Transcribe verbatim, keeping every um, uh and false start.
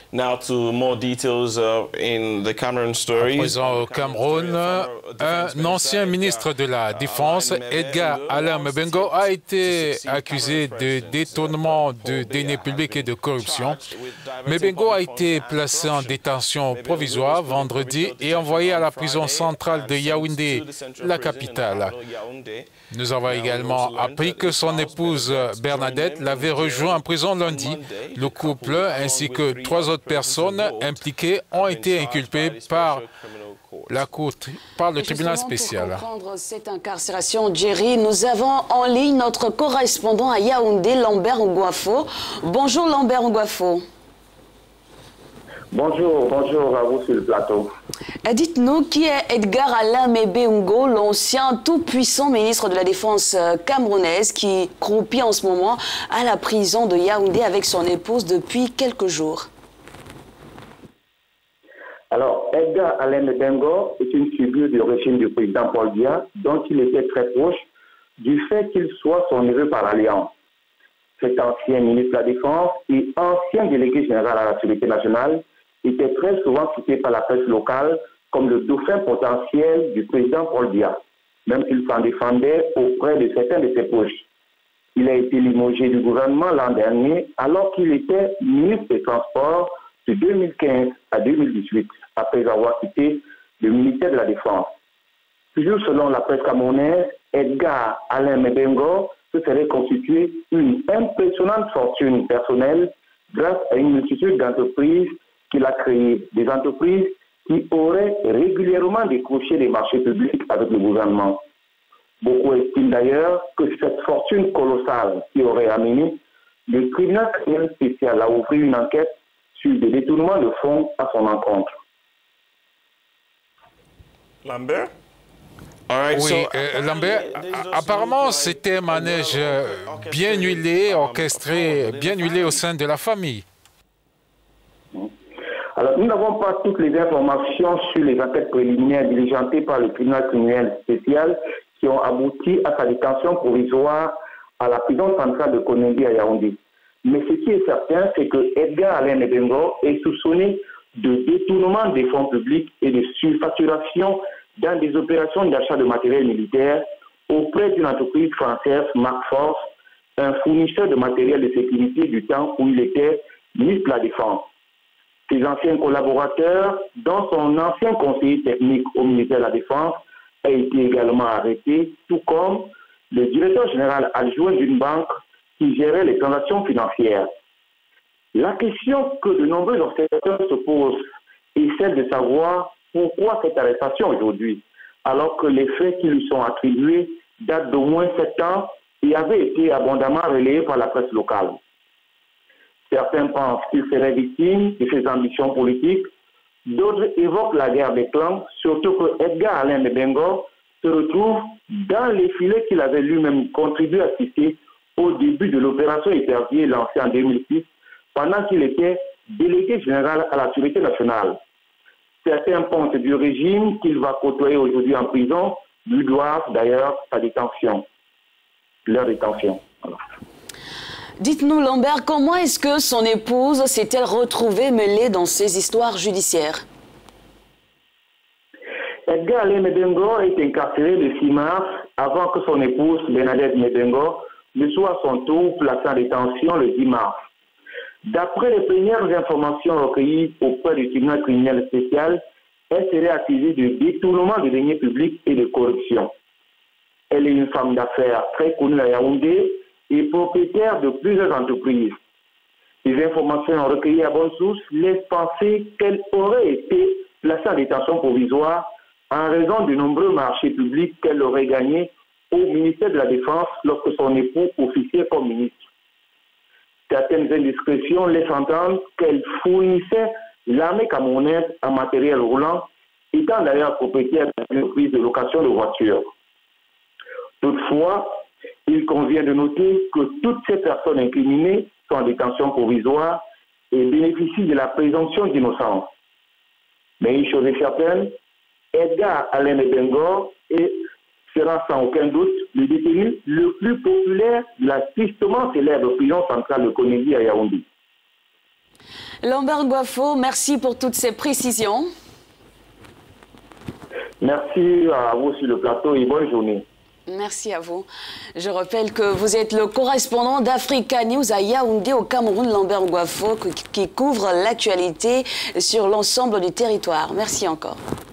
Now to more details uh, in the Cameroon story. À présent au Cameroun, un ancien ministre de la Défense, Edgar Alain Mebengo, a été accusé de détournement de deniers publics et de corruption. Mebengo a été placé en détention provisoire vendredi et envoyé à la prison centrale de Yaoundé, la capitale. Nous avons également appris que son épouse Bernadette l'avait rejoint en prison lundi. Le couple ainsi que trois autres personnes impliquées ont été inculpées par la Cour, par le tribunal spécial. Pour comprendre cette incarcération, Jerry, nous avons en ligne notre correspondant à Yaoundé, Lambert Ngouafo. Bonjour Lambert Ngouafo. Bonjour, bonjour à vous sur le plateau. Dites-nous qui est Edgar Alain Mebengo, l'ancien tout-puissant ministre de la Défense camerounaise qui croupit en ce moment à la prison de Yaoundé avec son épouse depuis quelques jours. Alors, Edgar Alain Mebengo est une figure du régime du président Paul Biya, dont il était très proche du fait qu'il soit son neveu par alliance. Cet ancien ministre de la Défense et ancien délégué général à la sécurité nationale était très souvent cité par la presse locale comme le dauphin potentiel du président Paul Biya, même s'il s'en défendait auprès de certains de ses proches. Il a été limogé du gouvernement l'an dernier alors qu'il était ministre des Transports de deux mille quinze à deux mille dix-huit, après avoir quitté le ministère de la Défense. Toujours selon la presse camerounaise, Edgar Alain Mebengo se serait constitué une impressionnante fortune personnelle grâce à une multitude d'entreprises qu'il a créées, des entreprises qui auraient régulièrement décroché des marchés publics avec le gouvernement. Beaucoup estiment d'ailleurs que cette fortune colossale qui aurait amené le tribunal criminel spécial à ouvrir une enquête sur des détournements de fonds à son encontre. Lambert? All right, Oui, so, euh, Lambert, apparemment c'était un manège bien huilé, orchestré, bien huilé au sein de la famille. Alors, nous n'avons pas toutes les informations sur les enquêtes préliminaires diligentées par le tribunal criminel spécial qui ont abouti à sa détention provisoire à la prison centrale de Koningui à Yaoundé. Mais ce qui est certain, c'est que Edgar Alain Mebengo est soupçonné de détournement des fonds publics et de surfacturation dans des opérations d'achat de matériel militaire auprès d'une entreprise française, Markforce, un fournisseur de matériel de sécurité du temps où il était ministre de la Défense. Ses anciens collaborateurs, dont son ancien conseiller technique au ministère de la Défense, a été également arrêté, tout comme le directeur général adjoint d'une banque qui gérait les transactions financières. La question que de nombreux observateurs se posent est celle de savoir pourquoi cette arrestation aujourd'hui, alors que les faits qui lui sont attribués datent d'au moins sept ans et avaient été abondamment relayés par la presse locale. Certains pensent qu'il serait victime de ses ambitions politiques, d'autres évoquent la guerre des clans, surtout que Edgar Alain Mebengo se retrouve dans les filets qu'il avait lui-même contribué à tisser au début de l'opération Épervier lancée en deux mille six, pendant qu'il était délégué général à la sécurité nationale. Certains pensent du régime qu'il va côtoyer aujourd'hui en prison, lui doivent d'ailleurs sa détention, leur détention. Voilà. Dites-nous Lambert, comment est-ce que son épouse s'est-elle retrouvée mêlée dans ces histoires judiciaires? Edgar Alain Mebengo est incarcéré le six mars avant que son épouse Bernadette Mebengo ne soit à son tour placée en détention le dix mars. D'après les premières informations recueillies auprès du tribunal criminel spécial, elle serait accusée de détournement de deniers publics et de corruption. Elle est une femme d'affaires très connue à Yaoundé et propriétaire de plusieurs entreprises. Les informations recueillies à bonne source laissent penser qu'elle aurait été placée en détention provisoire en raison de nombreux marchés publics qu'elle aurait gagnés au ministère de la Défense lorsque son époux officiait comme ministre. Certaines indiscrétions laissent entendre qu'elle fournissait l'armée camerounaise en matériel roulant, étant d'ailleurs propriétaire d'une entreprise de location de voitures. Toutefois, il convient de noter que toutes ces personnes incriminées sont en détention provisoire et bénéficient de la présomption d'innocence. Mais une chose est certaine, Edgar Alain Mebengo sera sans aucun doute le détenu le plus populaire de la tristement célèbre prison centrale de Koningui à Yaoundé. Lambert Guafo, merci pour toutes ces précisions. Merci à vous sur le plateau et bonne journée. Merci à vous. Je rappelle que vous êtes le correspondant d'Africa News à Yaoundé au Cameroun, Lambert Guafo, qui couvre l'actualité sur l'ensemble du territoire. Merci encore.